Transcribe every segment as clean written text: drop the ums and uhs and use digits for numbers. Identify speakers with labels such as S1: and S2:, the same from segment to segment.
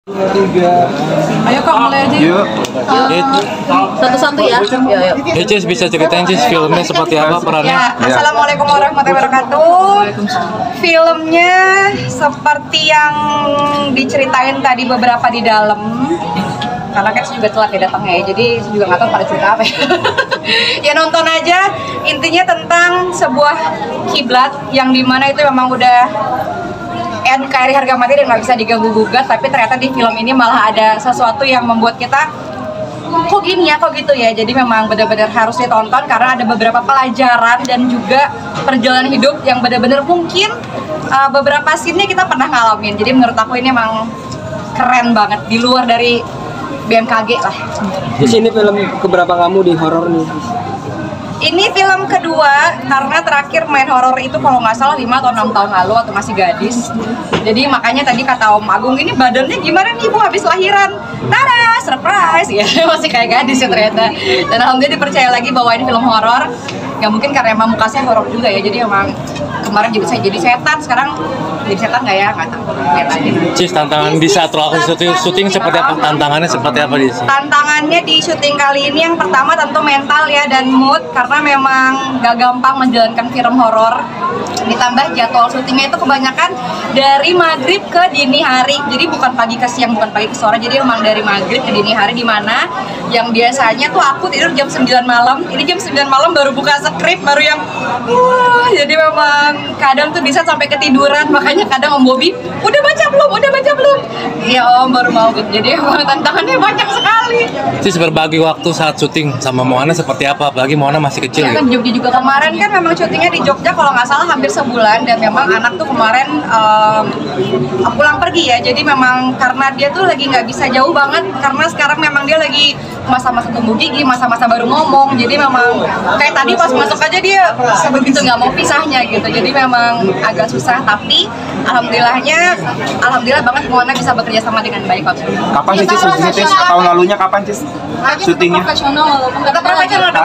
S1: Tiga.
S2: Ayo Kak, mulai aja.
S1: Yuk.
S2: Satu-satu ya. Yuk.
S3: Cis bisa ceritain Cis filmnya seperti apa perannya?
S4: Ya, Assalamualaikum warahmatullahi wabarakatuh. Filmnya seperti yang diceritain tadi beberapa di dalam. Karena kan saya juga telat ya datangnya ya, jadi saya juga nggak tahu pada cerita apa ya. Ya nonton aja. Intinya tentang sebuah kiblat yang dimana itu memang udah NKRI harga mati dan nggak bisa diganggu gugat, tapi ternyata di film ini malah ada sesuatu yang membuat kita kok gini ya, kok gitu ya. Jadi memang benar-benar harus ditonton karena ada beberapa pelajaran dan juga perjalanan hidup yang benar-benar mungkin beberapa scene-nya kita pernah ngalamin. Jadi menurut aku ini emang keren banget, di luar dari BMKG lah.
S1: Di sini film keberapa kamu di horor nih?
S4: Ini film kedua, karena terakhir main horor itu kalau nggak salah 5 atau 6 tahun lalu waktu masih gadis. Jadi makanya tadi kata Om Agung, ini badannya gimana nih Ibu habis lahiran? Tada, surprise ya, masih kayak gadis ya ternyata. Dan alhamdulillah dipercaya lagi bahwa ini film horor. Ya mungkin karena emang muka saya horor juga ya, jadi emang kemarin juga saya jadi setan, sekarang jadi setan nggak ya? Nggak tahu, lihat aja.
S3: Cis, tantangan di saat syuting seperti apa? Tantangannya seperti apa di sini?
S4: Tantangannya di syuting kali ini yang pertama tentu mental ya dan mood, karena memang gak gampang menjalankan film horor. Ditambah jadwal syutingnya itu kebanyakan dari maghrib ke dini hari, jadi bukan pagi ke siang, bukan pagi ke sore, jadi memang dari maghrib ke dini hari, dimana yang biasanya tuh aku tidur jam 9 malam, ini jam 9 malam baru buka skrip, baru yang jadi memang kadang tuh bisa sampai ketiduran. Makanya kadang Om Bobi, udah baca belum? Iya Om, baru mau gitu. Jadi emang tantangannya banyak sekali.
S3: Cis, berbagi waktu saat syuting sama Moana seperti apa? Apalagi Moana masih kecil
S4: Ya
S3: ya?
S4: kan Jogja juga kemarin kan memang syutingnya di Jogja kalau nggak salah hampir sebulan, dan memang anak tuh kemarin pulang pergi ya. Jadi memang karena dia tuh lagi nggak bisa jauh banget, karena sekarang memang dia lagi masa-masa tumbuh gigi, masa-masa baru ngomong. Jadi memang kayak tadi pas masuk aja dia sebegitu nggak mau pisahnya gitu. Jadi memang agak susah, tapi alhamdulillah banget Moana bisa bekerja sama dengan baik waktu itu.
S1: Kapan sih Cis? Cis? Tahun lalunya kapan Cis? Syutingnya?
S4: Tetap profesional dong.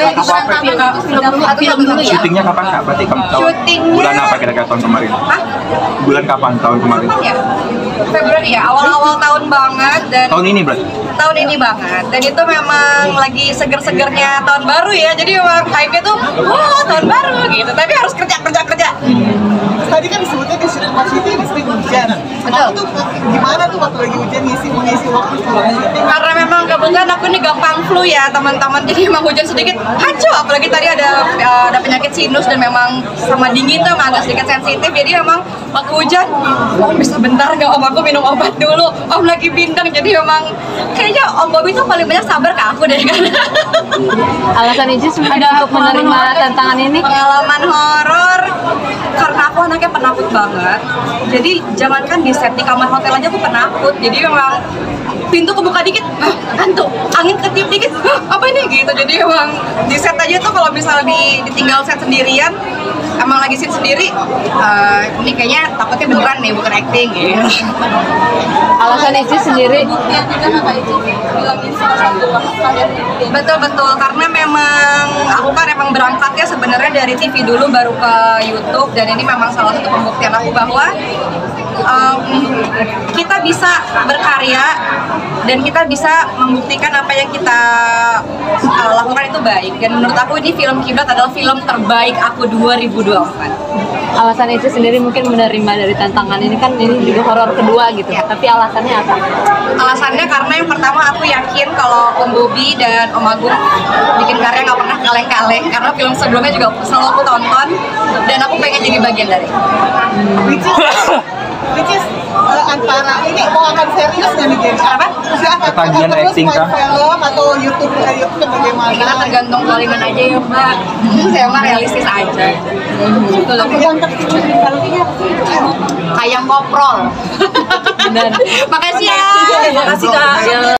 S4: Film dulu ya.
S1: Syutingnya kapan Kak? Berarti kamu tahu
S4: Syutingnya-
S1: bulan apa kira-kira tahun kemarin?
S4: Hah?
S1: Bulan kapan tahun kemarin?
S4: Kapan ya? Februari ya, awal-awal tahun banget. Dan
S1: Tahun ini berarti?
S4: tahun ini banget, dan itu memang lagi seger-segernya tahun baru ya, jadi memang hype-nya tuh wah tahun baru gitu, tapi harus kerja.
S5: Tadi kan disebutnya di rumah Siti ini sering hujan.
S4: Betul.
S5: Aku tuh gimana tuh waktu lagi hujan mengisi waktu setelah syuting?
S4: Karena memang kebetulan aku ini gampang flu ya teman-teman, jadi emang hujan sedikit hancur, apalagi tadi ada penyakit sinus dan memang sama dingin tuh emang agak sedikit sensitif, jadi memang waktu hujan Om bisa bentar nggak Om, aku minum obat dulu, Om lagi bindeng. Jadi memang kayaknya Om Bobi tuh paling banyak sabar ke aku deh kan.
S2: Alasan Icis mungkin untuk menerima tantangan ini?
S4: Pengalaman horor karena aku anaknya penakut banget. Jadi jangankan di set, di kamar hotel aja aku penakut. Jadi memang pintu kebuka dikit, hantu, angin ketiup dikit, apa ini gitu. Jadi memang di set aja tuh kalau misalnya ditinggal set sendirian, emang lagi scene sendiri, ini kayaknya takutnya beneran nih, bukan acting gitu.
S2: Alasan Icis sendiri?
S4: Betul, karena memang aku kan emang berangkatnya sebenarnya dari TV dulu baru ke YouTube, dan ini memang salah satu pembuktian aku bahwa kita bisa berkarya dan kita bisa membuktikan apa yang kita lakukan itu baik. Dan menurut aku ini film Kiblat adalah film terbaik aku 2024.
S2: Alasan Icis sendiri mungkin menerima dari tantangan ini, kan ini juga horor kedua gitu.
S4: Ya.
S2: Tapi alasannya apa?
S4: Alasannya karena yang pertama aku yakin kalau Om Bobi dan Om Agung bikin karya nggak pernah kaleng-kaleng, karena film sebelumnya juga selalu aku tonton dan aku pengen jadi bagian dari itu.
S5: Which is antara ini mau akan serius nggak nih Jen?
S4: Apa?
S1: Ketagihan acting kah?
S5: Film atau YouTube bagaimana?
S4: Kita tergantung kalian aja ya Mbak. Saya mah realistis aja. Betul.
S5: Yang terkini filmnya
S4: Ayam koprol.
S2: Dan
S4: Makasih ya. Makasih Kak.